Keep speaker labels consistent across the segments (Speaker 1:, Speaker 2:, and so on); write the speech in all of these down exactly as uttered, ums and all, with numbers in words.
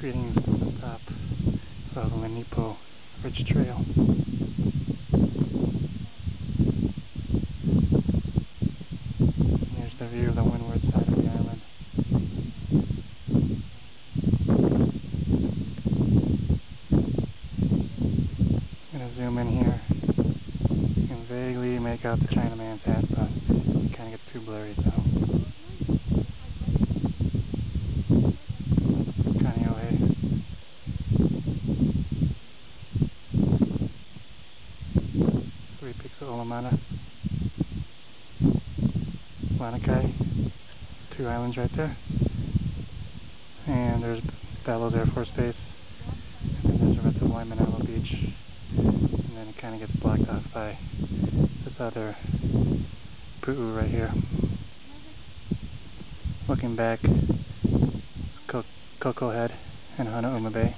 Speaker 1: Greetings from the top of the Lanipo Ridge Trail. And here's the view of the windward side of the island. I'm going to zoom in here. You can vaguely make out the Chinaman's hat, but it kind of gets too blurry, so. Three peaks of Olamana, Lanipo, two islands right there, and there's Bellows Air Force Base, and then there's the rest of Manana Beach, and then it kind of gets blocked off by this other Pu'u right here. Looking back, Co Coco Head and Hanauma Bay.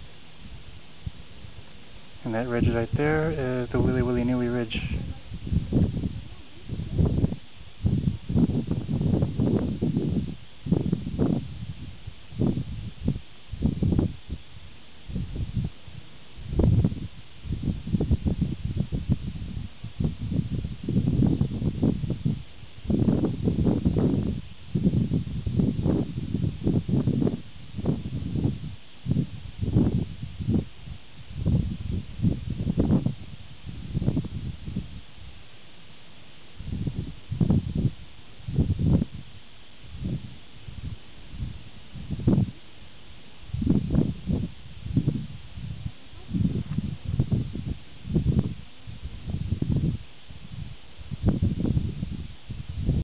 Speaker 1: And that ridge right there is the Willy Willy Nui Ridge.